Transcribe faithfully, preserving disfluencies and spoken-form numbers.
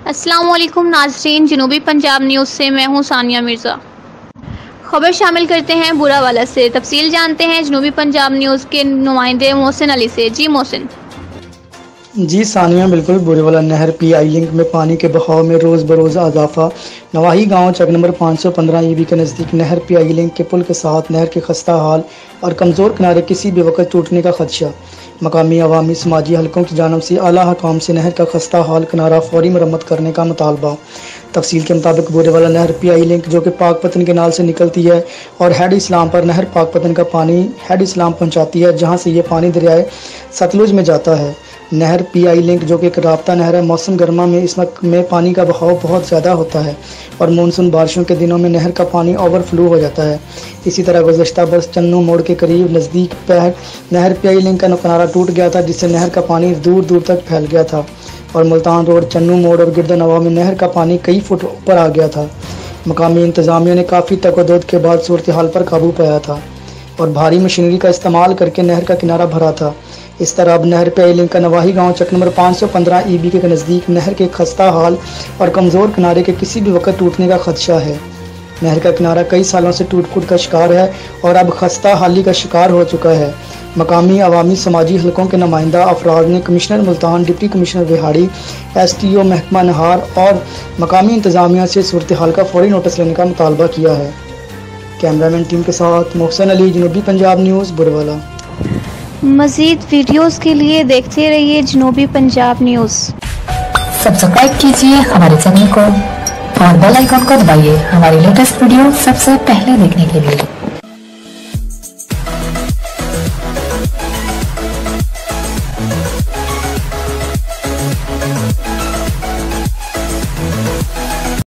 अस्सलाम वालेकुम नाज़रीन, जनूबी पंजाब न्यूज़ से मैं हूं सानिया मिर्ज़ा। खबर शामिल करते हैं बुरावाला से। तफसील जानते हैं जनूबी पंजाब न्यूज़ के नुमाइंदे मोहसिन अली से। जी मोहसिन। जी सानिया, बिल्कुल। बुरावाला नहर पी आई लिंक में पानी के बहाव में रोज़ बरोज़ इजाफा। नवाही गांव चक नंबर पाँच सौ पंद्रह ई बी के नज़दीक नहर पी आई लिंक के पुल के साथ नहर के खस्ता हाल और कमज़ोर किनारे किसी भी वक्त टूटने का खदशा। मकामी अवामी समाजी हलकों की जानब से आला हकाम से नहर का खस्ता हाल किनारा फौरी मरम्मत करने का मुतालबा। तफसील के मुताबिक बुरावाला नहर पी आई लिंक जो कि पाकपतन के नाल से निकलती है और हेड इस्लाम पर नहर पाकपतन का पानी हेड इस्लाम पहुँचाती है, जहाँ से ये पानी दरियाए सतलुज में जाता है। नहर पी आई लिंक जो कि एक राब्ता नहर है, मौसम गर्मा में इस वक्त में पानी का बहाव बहुत ज़्यादा होता है और मानसून बारिशों के दिनों में नहर का पानी ओवरफ्लो हो जाता है। इसी तरह गुज़श्ता बरस चन्नू मोड़ के करीब नज़दीक पैर नहर पी आई लिंक का किनारा टूट गया था, जिससे नहर का पानी दूर दूर तक फैल गया था और मुल्तान रोड, चन्नू मोड़ और गिरदनवा में नहर का पानी कई फुट ऊपर आ गया था। मकामी इंतज़ामिया ने काफ़ी तकद्दुद के बाद सूरत हाल पर काबू पाया था और भारी मशीनरी का इस्तेमाल करके नहर का किनारा भरा था। इस तरह अब नहर पी आई लिंक का नवाही गांव चक नंबर पाँच सौ पंद्रह ई बी के नज़दीक नहर के खस्ता हाल और कमज़ोर किनारे के किसी भी वक्त टूटने का खदशा है। नहर का किनारा कई सालों से टूट फूट का शिकार है और अब खस्ता हाली का शिकार हो चुका है। मकामी अवामी समाजी हलकों के नुमाइंदा अफराद ने कमिश्नर मुल्तान, डिप्टी कमिश्नर बिहाड़ी, एस टी ओ महकमा नहार और मकामी इंतज़ामिया से सूरत हाल का फौरी नोटिस लेने का मुतालबा किया है। कैमरामैन टीम के साथ मोहसिन अली, जनूबी पंजाब न्यूज़, बुरावाला। मज़ीद वीडियोस के लिए देखते रहिए जनूबी पंजाब न्यूज़। सब्सक्राइब कीजिए हमारे चैनल को और बेल आइकन को दबाइए हमारी लेटेस्ट वीडियो सबसे पहले देखने के लिए।